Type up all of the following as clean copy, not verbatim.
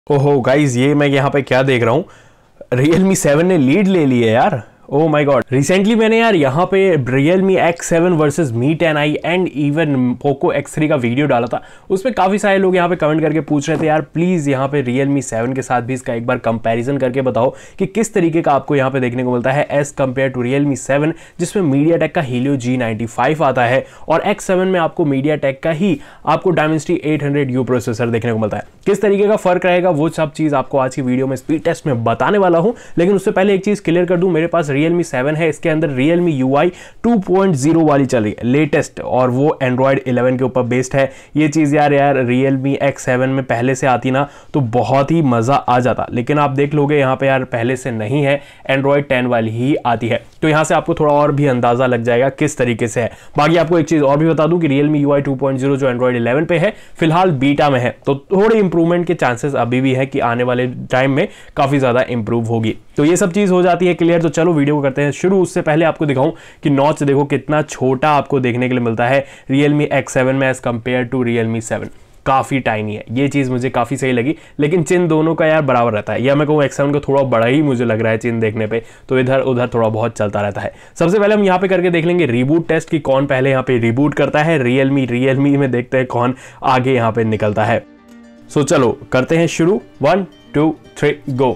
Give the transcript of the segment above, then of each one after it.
ओहो गाइज, ये मैं यहाँ पे क्या देख रहा हूँ, Realme 7 ने लीड ले ली है यार। ओह माय गॉड, रिसेंटली मैंने यार यहाँ पे Realme X7 versus Mi 10i and even Poco X3 का वीडियो डाला था। उसमें काफ़ी सारे लोग यहाँ पे कमेंट करके पूछ रहे थे यार प्लीज़ यहाँ पे Realme 7 के साथ भी इसका एक बार कंपैरिजन करके बताओ कि किस तरीके का आपको यहाँ पे देखने को मिलता है एज कम्पेयर टू Realme 7, जिसमें MediaTek का Helio G95 आता है और X7 में आपको MediaTek का ही आपको Dimensity 800U प्रोसेसर देखने को मिलता है। किस तरीके का फर्क रहेगा वो सब चीज़ आपको आज की वीडियो में स्पीड टेस्ट में बताने वाला हूँ, लेकिन उससे पहले एक चीज़ क्लियर कर दूँ, मेरे पास Realme 7 है, इसके अंदर Realme UI 2.0 वाली चल रही है लेटेस्ट, और वो Android 11 के ऊपर बेस्ड है। ये चीज़ यार Realme X7 में पहले से आती ना तो बहुत ही मज़ा आ जाता, लेकिन आप देख लोगे यहाँ पे यार पहले से नहीं है, Android 10 वाली ही आती है, तो यहाँ से आपको थोड़ा और भी अंदाज़ा लग जाएगा किस तरीके से है। बाकी आपको एक चीज़ और भी बता दूं कि Realme UI 2.0 जो Android 11 पे है फिलहाल बीटा में है, तो थोड़े इंप्रूवमेंट के चांसेस अभी भी है कि आने वाले टाइम में काफ़ी ज़्यादा इंप्रूव होगी। तो ये सब चीज़ हो जाती है क्लियर। तो चलो वीडियो को करते हैं शुरू। उससे पहले आपको दिखाऊं कि नॉच देखो कितना छोटा आपको देखने के लिए मिलता है Realme X7 में एज कम्पेयर टू Realme 7, काफ़ी टाइनी है। ये चीज़ मुझे काफ़ी सही लगी, लेकिन चिन दोनों का यार बराबर रहता है, या मैं कहूँ X7 को थोड़ा बड़ा ही मुझे लग रहा है चिन देखने पे, तो इधर उधर थोड़ा बहुत चलता रहता है। सबसे पहले हम यहाँ पे करके देख लेंगे रीबूट टेस्ट कि कौन पहले यहाँ पे रीबूट करता है। Realme में देखते हैं कौन आगे यहाँ पे निकलता है। सो चलो करते हैं शुरू, 1 2 3 गो।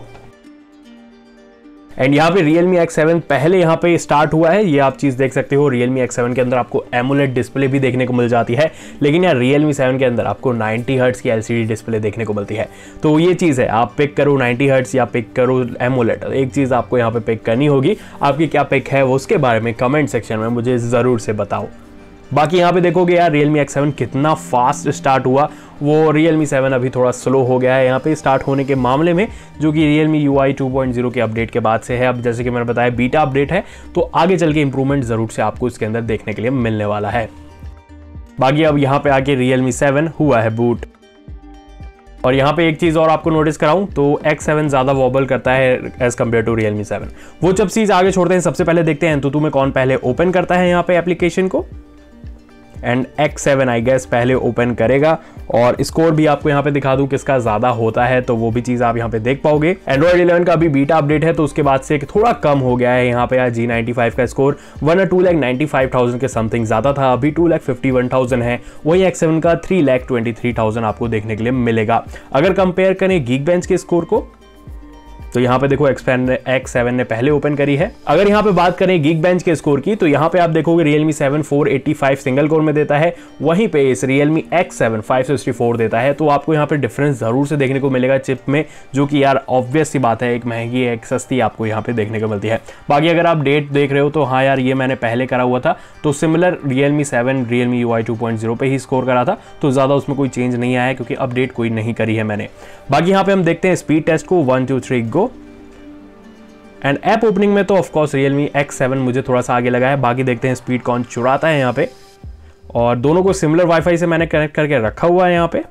एंड यहाँ पे Realme X7 पहले यहाँ पे स्टार्ट हुआ है, ये आप चीज़ देख सकते हो। Realme X7 के अंदर आपको AMOLED डिस्प्ले भी देखने को मिल जाती है, लेकिन यार Realme 7 के अंदर आपको 90 हर्ट्ज़ की LCD डिस्प्ले देखने को मिलती है। तो ये चीज़ है, आप पिक करो 90 हर्ट्ज़ या पिक करो AMOLED, एक चीज़ आपको यहाँ पे पिक करनी होगी। आपकी क्या पिक है वो उसके बारे में कमेंट सेक्शन में मुझे ज़रूर से बताओ। बाकी यहाँ पे देखोगे यार Realme X7 कितना फास्ट स्टार्ट हुआ, वो Realme 7 अभी थोड़ा स्लो हो गया है यहाँ पे स्टार्ट होने के मामले में, जो कि Realme UI 2.0 के अपडेट के बाद से है। अब जैसे कि मैंने बताया बीटा अपडेट है, तो आगे चल के इंप्रूवमेंट ज़रूर से आपको इसके अंदर देखने के लिए मिलने वाला है। बाकी अब यहाँ पे आके Realme 7 हुआ है बूट, और यहाँ पे एक चीज़ और आपको नोटिस कराऊं तो X7 ज़्यादा वॉबल करता है एज कम्पेयर टू Realme 7। वो जब चीज़ आगे छोड़ते हैं, सबसे पहले देखते हैं तो तुम्हें कौन पहले ओपन करता है यहाँ पे एप्लीकेशन को, एंड X7 आई गेस पहले ओपन करेगा, और स्कोर भी आपको यहाँ पे दिखा दूं किसका ज़्यादा होता है, तो वो भी चीज़ आप यहाँ पे देख पाओगे। Android 11 का अभी बीटा अपडेट है, तो उसके बाद से थोड़ा कम हो गया है यहाँ पे यार G95 का स्कोर, वरना 2,95,000 के समथिंग ज़्यादा था, अभी 2,51,000 है। वही X7 का 3,23,000 आपको देखने के लिए मिलेगा। अगर कंपेयर करें Geekbench के स्कोर को, तो यहाँ पे देखो X7 ने पहले ओपन करी है। अगर यहाँ पे बात करें Geekbench के स्कोर की, तो यहाँ पे आप देखोगे Realme 7 485 सिंगल कोर में देता है, वहीं पे इस Realme X7 564 देता है। तो आपको यहाँ पे डिफरेंस जरूर से देखने को मिलेगा चिप में, जो कि यार ऑब्वियस सी बात है, एक महंगी एक सस्ती आपको यहाँ पे देखने को मिलती है। बाकी अगर आप डेट देख रहे हो तो हाँ यार, ये मैंने पहले करा हुआ था, तो सिमिलर Realme 7 Realme UI 2.0 पे ही स्कोर करा था, तो ज़्यादा उसमें कोई चेंज नहीं आया क्योंकि अपडेट कोई नहीं करी है मैंने। बाकी यहाँ पे हम देखते हैं स्पीड टेस्ट को, 1 2 3 गो। एंड ऐप ओपनिंग में तो ऑफकोर्स Realme X7 मुझे थोड़ा सा आगे लगा है। बाकी देखते हैं स्पीड कौन चुराता है यहाँ पे, और दोनों को सिमिलर वाईफाई से मैंने कनेक्ट करके रखा हुआ है यहाँ पे।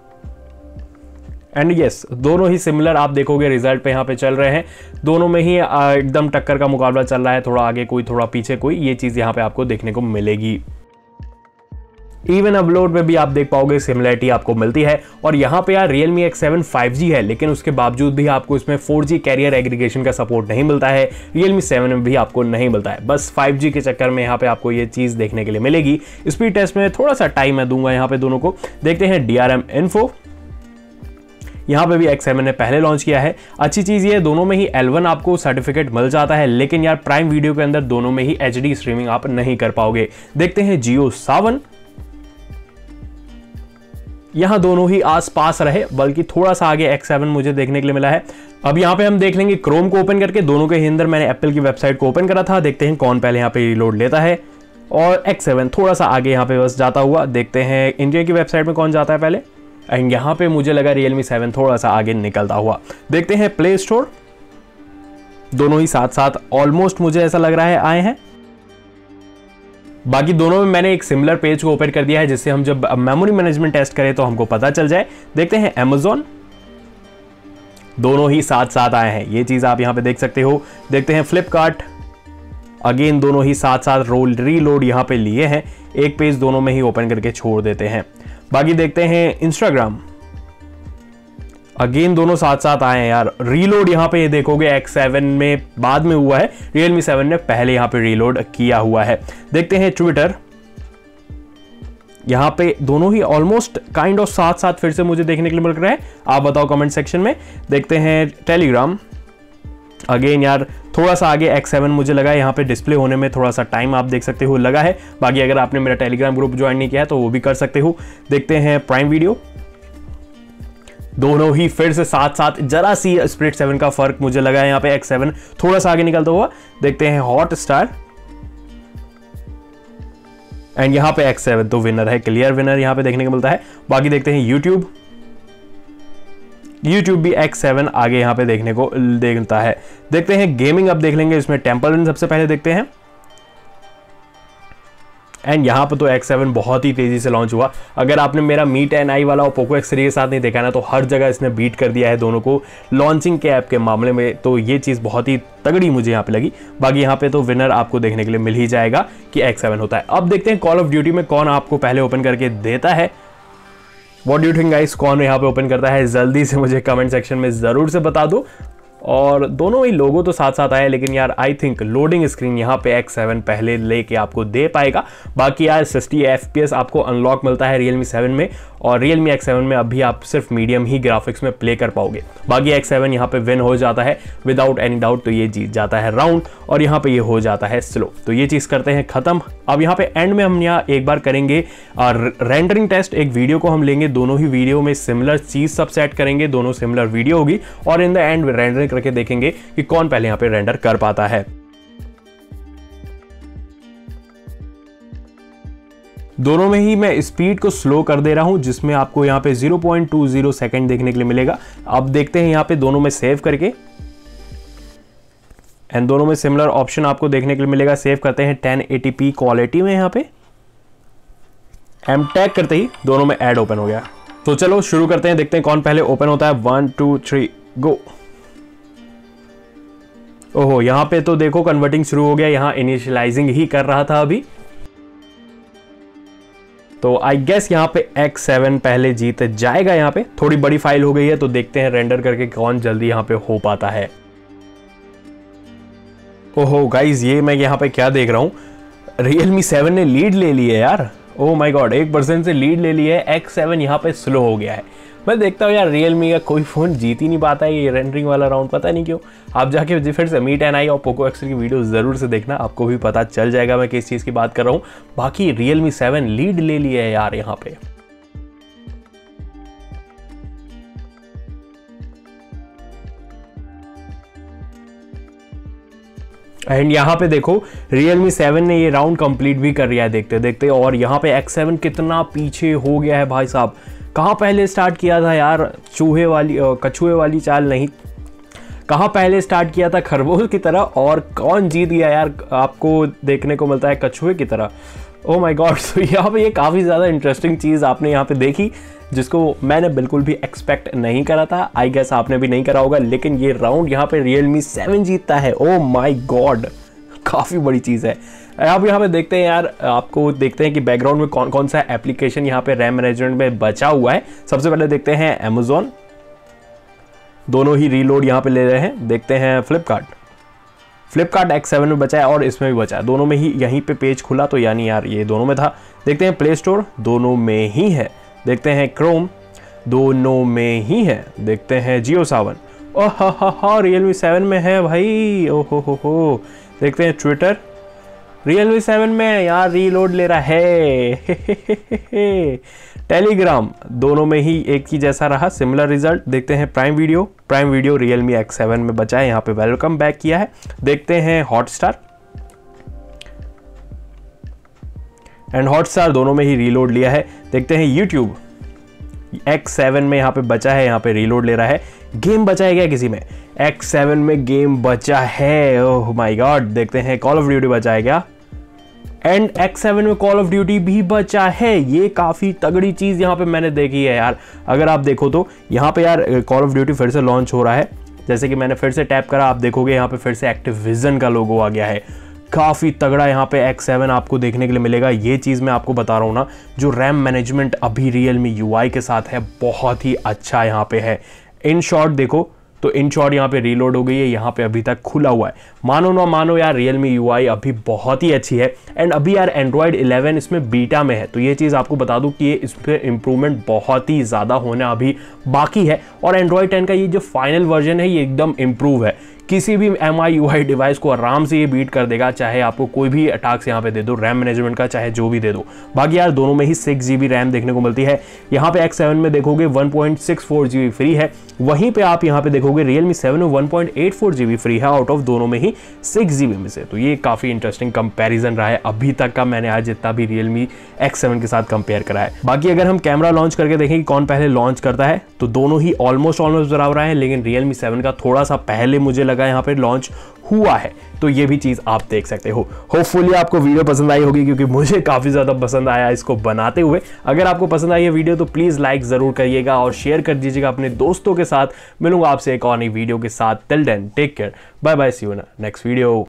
एंड यस, दोनों ही सिमिलर आप देखोगे रिजल्ट पे यहाँ पे चल रहे हैं, दोनों में ही एकदम टक्कर का मुकाबला चल रहा है, थोड़ा आगे कोई थोड़ा पीछे कोई, ये चीज़ यहाँ पे आपको देखने को मिलेगी। इवन अपलोड में भी आप देख पाओगे सिमिलरिटी आपको मिलती है। और यहाँ पे यार Realme X7 5G है, लेकिन उसके बावजूद भी आपको इसमें 4G कैरियर एग्रीगेशन का सपोर्ट नहीं मिलता है, Realme 7 में भी आपको नहीं मिलता है। बस 5G के चक्कर में यहाँ पे आपको ये चीज़ देखने के लिए मिलेगी। स्पीड टेस्ट में थोड़ा सा टाइम मैं दूंगा यहाँ पे दोनों को। देखते हैं DRM इन्फो, यहाँ पे भी X7 ने पहले लॉन्च किया है। अच्छी चीज़ ये दोनों में ही L1 आपको सर्टिफिकेट मिल जाता है, लेकिन यार प्राइम वीडियो के अंदर दोनों में ही HD स्ट्रीमिंग आप नहीं कर पाओगे। देखते हैं Jio Saavn, यहाँ दोनों ही आस पास रहे, बल्कि थोड़ा सा आगे X7 मुझे देखने के लिए मिला है। अब यहाँ पे हम देख लेंगे क्रोम को ओपन करके, दोनों के ही अंदर मैंने एप्पल की वेबसाइट को ओपन करा था। देखते हैं कौन पहले यहाँ पे रिलोड लेता है, और X7 थोड़ा सा आगे यहाँ पे बस जाता हुआ। देखते हैं इंडिया की वेबसाइट में कौन जाता है पहले, एंड यहाँ पे मुझे लगा Realme 7 थोड़ा सा आगे निकलता हुआ। देखते हैं प्ले स्टोर, दोनों ही साथ साथ ऑलमोस्ट मुझे ऐसा लग रहा है आए हैं। बाकी दोनों में मैंने एक सिमिलर पेज को ओपन कर दिया है, जिससे हम जब मेमोरी मैनेजमेंट टेस्ट करें तो हमको पता चल जाए। देखते हैं Amazon, दोनों ही साथ साथ आए हैं, ये चीज़ आप यहाँ पे देख सकते हो। देखते हैं Flipkart, अगेन दोनों ही साथ साथ रीलोड यहाँ पे लिए हैं, एक पेज दोनों में ही ओपन करके छोड़ देते हैं। बाकी देखते हैं Instagram, अगेन दोनों साथ साथ आए हैं यार। रीलोड यहाँ पे ये देखोगे X7 में बाद में हुआ है, Realme 7 ने पहले यहाँ पे रीलोड किया हुआ है। देखते हैं ट्विटर, यहाँ पे दोनों ही ऑलमोस्ट काइंड ऑफ साथ साथ फिर से मुझे देखने के लिए मिल रहा है। आप बताओ कमेंट सेक्शन में। देखते हैं टेलीग्राम, अगेन यार थोड़ा सा आगे X7 मुझे लगा है यहाँ पे डिस्प्ले होने में थोड़ा सा टाइम आप देख सकते हो लगा है। बाकी अगर आपने मेरा टेलीग्राम ग्रुप ज्वाइन नहीं किया है तो वो भी कर सकते हो। देखते हैं प्राइम वीडियो, दोनों ही फिर से साथ साथ, जरा सी स्प्लिट 7 का फर्क मुझे लगा है यहाँ पे X7 थोड़ा सा आगे निकलता हुआ। देखते हैं हॉटस्टार, एंड यहाँ पे X7 तो विनर है, क्लियर विनर यहाँ पे देखने को मिलता है। बाकी देखते हैं यूट्यूब भी X7 आगे यहाँ पे देखने को देखता है। देखते हैं गेमिंग, अब देख लेंगे इसमें टेम्पल रन सबसे पहले देखते हैं, एंड यहाँ पे तो X7 बहुत ही तेजी से लॉन्च हुआ। अगर आपने मेरा मी 10i वाला और पोको X3 के साथ नहीं देखा ना तो हर जगह इसने बीट कर दिया है दोनों को लॉन्चिंग के ऐप के मामले में, तो ये चीज़ बहुत ही तगड़ी मुझे यहाँ पे लगी। बाकी यहाँ पे तो विनर आपको देखने के लिए मिल ही जाएगा कि X7 होता है। अब देखते हैं कॉल ऑफ ड्यूटी में कौन आपको पहले ओपन करके देता है। What do you think guys, कौन यहाँ पे ओपन करता है? जल्दी से मुझे कमेंट सेक्शन में ज़रूर से बता दो। और दोनों ही लोगो तो साथ साथ आए, लेकिन यार आई थिंक लोडिंग स्क्रीन यहाँ पे X7 पहले लेके आपको दे पाएगा। बाकी यार 60 FPS आपको अनलॉक मिलता है Realme 7 में, और Realme X7 में अभी आप सिर्फ मीडियम ही ग्राफिक्स में प्ले कर पाओगे। बाकी X7 यहाँ पे विन हो जाता है विदाउट एनी डाउट, तो ये जीत जाता है राउंड, और यहाँ पे ये हो जाता है स्लो। तो ये चीज़ करते हैं ख़त्म। अब यहाँ पे एंड में हम यहाँ एक बार करेंगे रेंडरिंग टेस्ट, एक वीडियो को हम लेंगे, दोनों ही वीडियो में सिमिलर चीज़ सब सेट करेंगे, दोनों सिमिलर वीडियो होगी, और इन द एंड रेंडरिंग करके देखेंगे कि कौन पहले यहाँ पे रेंडर कर पाता है। दोनों में ही मैं स्पीड को स्लो कर दे रहा हूं, जिसमें आपको यहाँ पे 0.20 सेकंड देखने के लिए मिलेगा। अब देखते हैं यहाँ पे दोनों में सेव करके, एंड दोनों में सिमिलर ऑप्शन आपको देखने के लिए मिलेगा। सेव करते हैं 1080p क्वालिटी में, यहाँ पे एम टैग करते ही दोनों में ऐड ओपन हो गया। तो चलो शुरू करते हैं, देखते हैं कौन पहले ओपन होता है। 1 2 3 गो। ओहो, यहाँ पे तो देखो कन्वर्टिंग शुरू हो गया, यहाँ इनिशियलाइजिंग ही कर रहा था अभी। तो आई गेस यहाँ पे X7 पहले जीत जाएगा। यहाँ पे थोड़ी बड़ी फाइल हो गई है, तो देखते हैं रेंडर करके कौन जल्दी यहाँ पे हो पाता है। ओहो गाइज, ये मैं यहाँ पे क्या देख रहा हूँ, Realme 7 ने लीड ले ली है यार। ओह माय गॉड, 1% से लीड ले ली है। X7 यहाँ पे स्लो हो गया है। मैं देखता हूँ यार Realme का कोई फ़ोन जीत ही नहीं पाता है ये रेंडरिंग वाला राउंड, पता नहीं क्यों। आप जाके फिर से मी 10i और पोको X3 की वीडियो ज़रूर से देखना, आपको भी पता चल जाएगा मैं किस चीज़ की बात कर रहा हूँ। बाकी Realme 7 लीड ले लिया है यार यहाँ पे। एंड यहाँ पे देखो Realme 7 ने ये राउंड कंप्लीट भी कर लिया है देखते देखते, और यहाँ पे X7 कितना पीछे हो गया है भाई साहब। कहाँ पहले स्टार्ट किया था यार, कछुए वाली चाल नहीं, कहाँ पहले स्टार्ट किया था खरगोश की तरह, और कौन जीत गया यार, आपको देखने को मिलता है कछुए की तरह। Oh my god. तो यहाँ पे ये काफ़ी ज़्यादा इंटरेस्टिंग चीज़ आपने यहाँ पे देखी, जिसको मैंने बिल्कुल भी एक्सपेक्ट नहीं करा था। आई गेस आपने भी नहीं करा होगा, लेकिन ये राउंड यहाँ पे Realme 7 जीतता है। ओह माय गॉड, काफ़ी बड़ी चीज़ है। आप यहाँ पे देखते हैं यार, आपको देखते हैं कि बैकग्राउंड में कौन कौन सा एप्लीकेशन यहाँ पे रैम मैनेजमेंट में बचा हुआ है। सबसे पहले देखते हैं Amazon, दोनों ही रीलोड यहाँ पे ले रहे हैं। देखते हैं फ्लिपकार्ट X7 में बचा है और इसमें भी बचा है, दोनों में ही यहीं पे पेज खुला, तो यानी यार ये दोनों में था। देखते हैं प्ले स्टोर, दोनों में ही है। देखते हैं क्रोम, दोनों में ही है। देखते हैं जियो सावन, ओह हा Realme 7 में है भाई, ओहो हो। देखते हैं ट्विटर, Realme 7 में यार रीलोड ले रहा है। टेलीग्राम, दोनों में ही एक ही जैसा रहा, सिमिलर रिजल्ट। देखते हैं प्राइम वीडियो Realme X7 में बचा है, यहाँ पे वेलकम बैक किया है। देखते हैं हॉटस्टार, एंड हॉटस्टार दोनों में ही रीलोड लिया है। देखते हैं यूट्यूब, X7 में यहाँ पे बचा है, यहाँ पे रीलोड ले रहा है। गेम बचा है क्या किसी में? X7 में गेम बचा है, ओह माय गॉड। देखते हैं कॉल ऑफ ड्यूटी बचा है क्या, एंड X7 में कॉल ऑफ ड्यूटी भी बचा है। ये काफ़ी तगड़ी चीज़ यहाँ पे मैंने देखी है यार। अगर आप देखो तो यहाँ पे यार कॉल ऑफ ड्यूटी फिर से लॉन्च हो रहा है। जैसे कि मैंने फिर से टैप करा, आप देखोगे यहाँ पे फिर से एक्टिविजन का लोगो आ गया है। काफ़ी तगड़ा यहाँ पे X7 आपको देखने के लिए मिलेगा। ये चीज़ मैं आपको बता रहा हूँ ना, जो रैम मैनेजमेंट अभी Realme UI के साथ है, बहुत ही अच्छा यहाँ पे है। इन शॉर्ट देखो तो इन शॉर्ट यहाँ पे रीलोड हो गई है, यहाँ पे अभी तक खुला हुआ है। मानो ना मानो यार, Realme UI अभी बहुत ही अच्छी है। एंड अभी यार Android 11 इसमें बीटा में है, तो ये चीज़ आपको बता दूं कि ये इस पर इम्प्रूवमेंट बहुत ही ज़्यादा होना अभी बाकी है। और Android 10 का ये जो फाइनल वर्जन है ये एकदम इम्प्रूव है, किसी भी MIUI डिवाइस को आराम से ये बीट कर देगा, चाहे आपको कोई भी टास्क यहाँ पे दे दो, रैम मैनेजमेंट का चाहे जो भी दे दो। बाकी यार दोनों में ही 6 GB रैम देखने को मिलती है। यहाँ पे X7 में देखोगे 1.64 GB फ्री है, वहीं पे आप यहाँ पे देखोगे Realme 7 में 1.84 GB फ्री है आउट ऑफ दोनों में ही 6 GB में से। तो ये काफ़ी इंटरेस्टिंग कंपैरिजन रहा है अभी तक का, मैंने आज जितना भी Realme X7 के साथ कंपेयर करा है। बाकी अगर हम कैमरा लॉन्च करके देखें कि कौन पहले लॉन्च करता है, तो दोनों ही ऑलमोस्ट बराबर है, लेकिन Realme 7 का थोड़ा सा पहले मुझे लगा यहाँ पे लॉन्च हुआ है। तो ये भी चीज आप देख सकते हो। होपफुली आपको वीडियो पसंद आई होगी, क्योंकि मुझे काफी ज्यादा पसंद आया इसको बनाते हुए। अगर आपको पसंद आई है वीडियो तो प्लीज लाइक जरूर करिएगा और शेयर कर दीजिएगा अपने दोस्तों के साथ। मिलूंगा आपसे एक और नई वीडियो के साथ। Till then take care, bye bye, see you in next video.